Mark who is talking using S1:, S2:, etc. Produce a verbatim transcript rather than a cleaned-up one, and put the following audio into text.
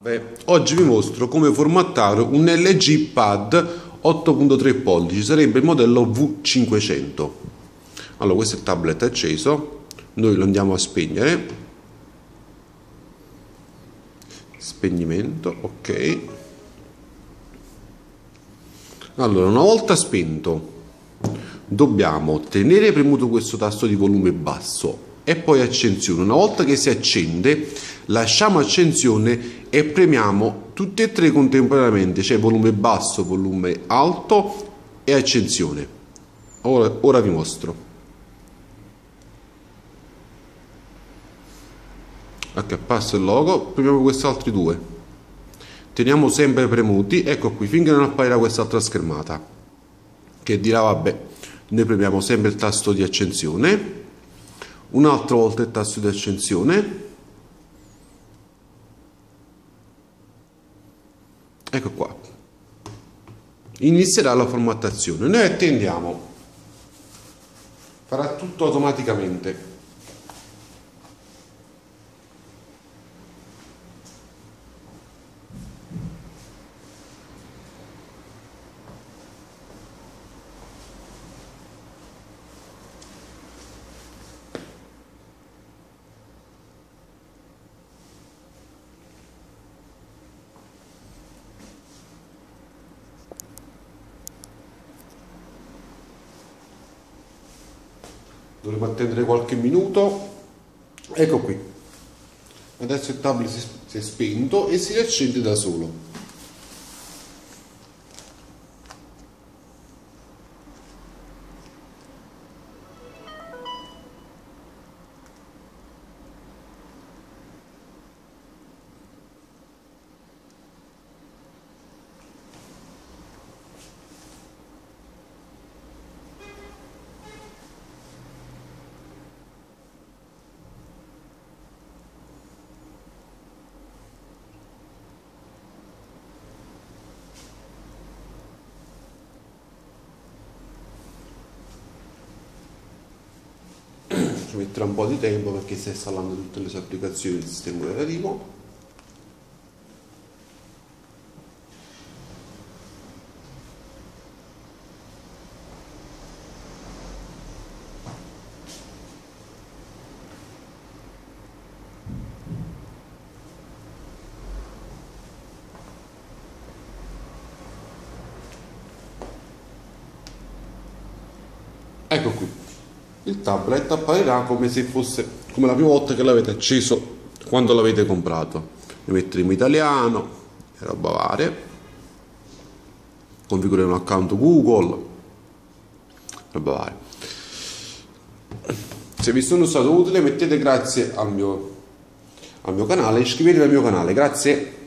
S1: Beh, oggi vi mostro come formattare un L G Pad otto virgola tre pollici, sarebbe il modello V cinquecento. Allora, questo è il tablet acceso, noi lo andiamo a spegnere, spegnimento, ok. Allora, una volta spento dobbiamo tenere premuto questo tasto di volume basso e poi accensione. Una volta che si accende lasciamo accensione e premiamo tutti e tre contemporaneamente, cioè volume basso, volume alto e accensione. Ora, ora vi mostro. Ok, passa il logo, premiamo questi altri due, teniamo sempre premuti, ecco qui, finché non apparirà quest'altra schermata che dirà vabbè, noi premiamo sempre il tasto di accensione, un'altra volta il tasto di accensione, ecco qua, inizierà la formattazione. Noi attendiamo, farà tutto automaticamente. Dovremo attendere qualche minuto. Ecco qui, adesso il tablet si è spento e si riaccende da solo. Ci metterà un po' di tempo perché sta installando tutte le sue applicazioni del sistema operativo. Ecco qui, il tablet apparirà come se fosse come la prima volta che l'avete acceso quando l'avete comprato. Ne metteremo italiano e roba varie, configureremo un account Google, roba varia. Se vi sono stato utile mettete grazie al mio, al mio canale, iscrivetevi al mio canale, grazie.